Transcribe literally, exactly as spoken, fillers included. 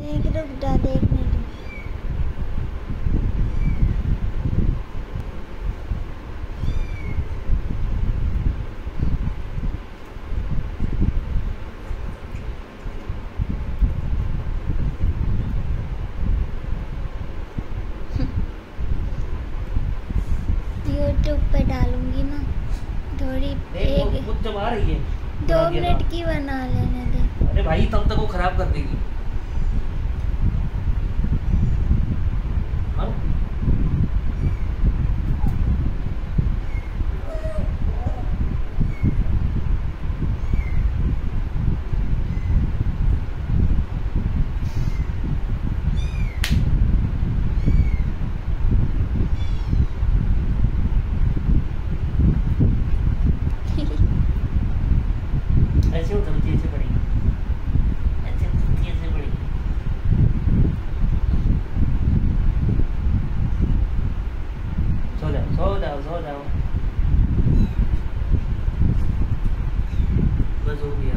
एक रुक जा, देखने दो। यूट्यूब पे डालूंगी ना थोड़ी, एक खुद जब आ रही है दो मिनट की बना लेने दे। अरे भाई तब तक वो खराब कर देगी। हाँ? ऐसे उतरती ऐसे पड़ेगी, ऐसे उतरती ऐसे पड़ेगी। सो जाओ सो जाओ सो जाओ, बस हो गया।